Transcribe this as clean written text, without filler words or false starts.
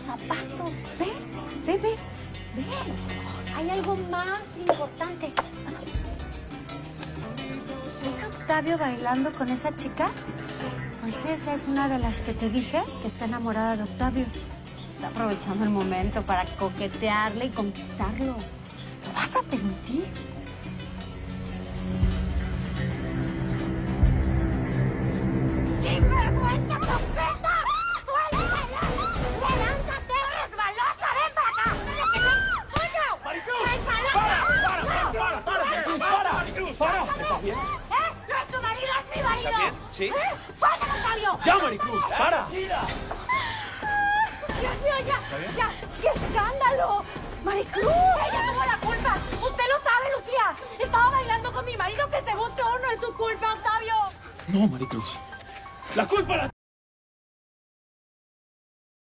zapatos. Ven. Hay algo más importante. ¿Es Octavio bailando con esa chica? Pues esa es una de las que te dije que está enamorada de Octavio. Está aprovechando el momento para coquetearle y conquistarlo. ¿Lo vas a permitir? ¡Sinvergüenza completa! ¡Suéltala! ¡Levántate, resbalosa! ¡Ven para acá! ¡Coño! ¡Maricruz! ¡Resbalosa! ¡Para! ¡Maricruz, para! ¿Estás bien? ¿No es tu marido? ¡Es mi marido! ¿Estás bien? ¿Sí? ¡Suéltalo, Octavio! ¡Ya, Maricruz! ¡Para! ¡Dios mío, ya! ¡Qué escándalo! ¡Maricruz! ¡Ella tuvo la culpa! ¡Usted lo sabe, Lucía! Estaba bailando con mi marido. Que se busque uno, es su culpa, Octavio. No, Maricruz. La culpa la